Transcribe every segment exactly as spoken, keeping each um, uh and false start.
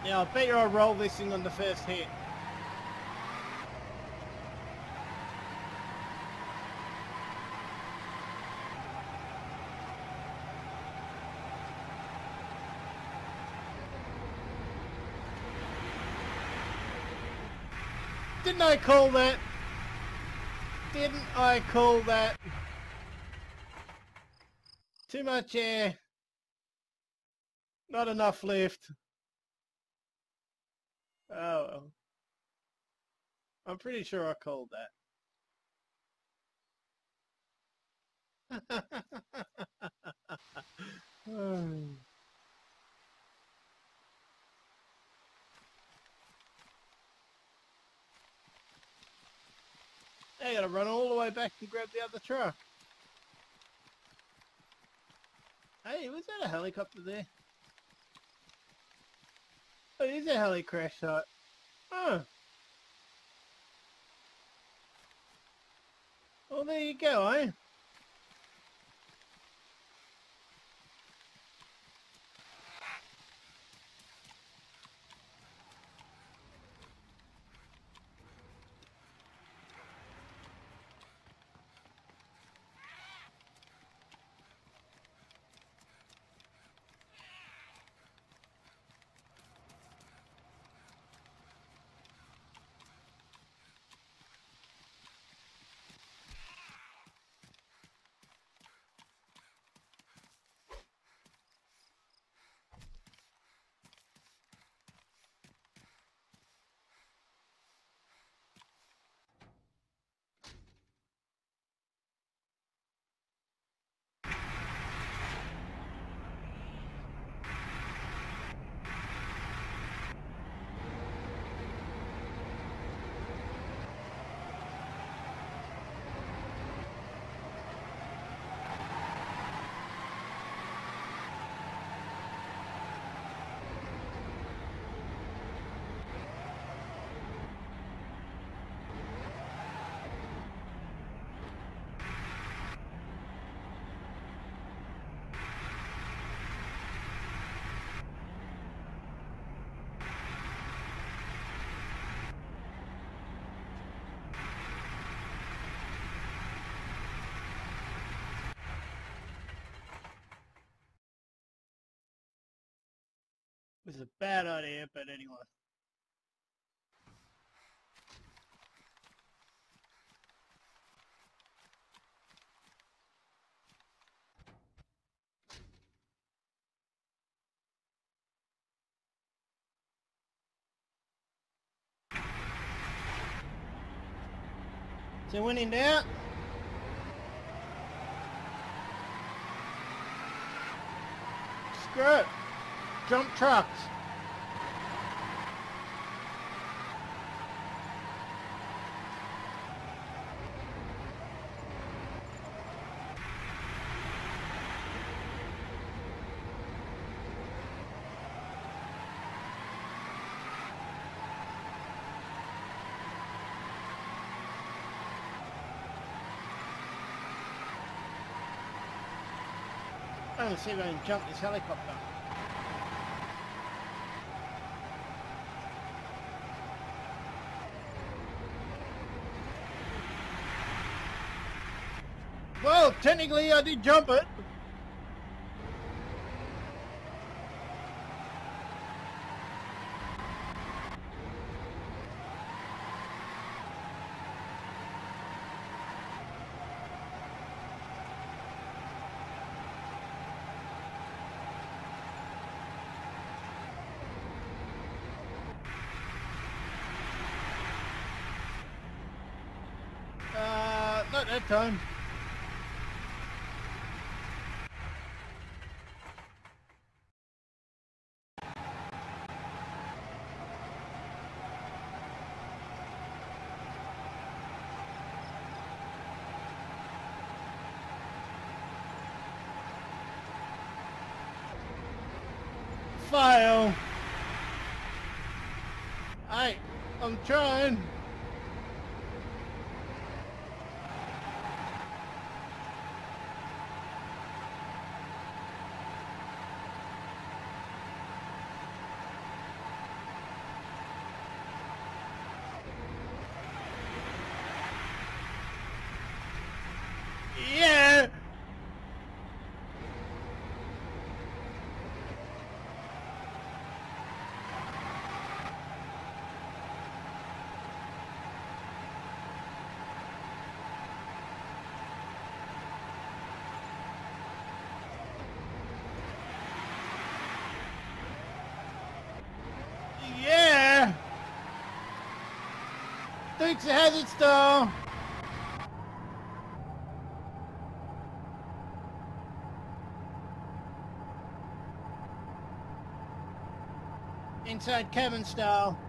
Yeah, I bet you I'll roll this thing on the first hit. Didn't I call that? Didn't I call that? Too much air. Not enough lift. Oh well. I'm pretty sure I called that. I gotta run all the way back and grab the other truck. Hey, was that a helicopter there? Oh, it is a heli crash site. Oh. Well, there you go, eh? It was a bad idea, but anyway. So when in doubt, screw it. Jump trucks. I'm going to see if I can jump this helicopter. Well, technically I did jump it. Uh, not that time. Fail. Hey, I'm trying. Dukes of Hazzard style. Inside cabin style.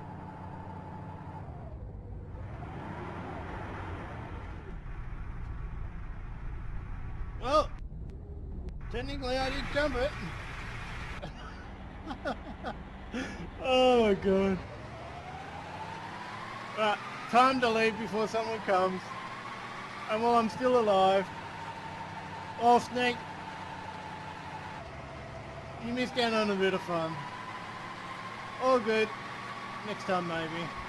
Well, technically I did jump it. Oh my god. Right, time to leave before someone comes. And while I'm still alive. Oh, Snake. You missed out on a bit of fun. All good. Next time maybe.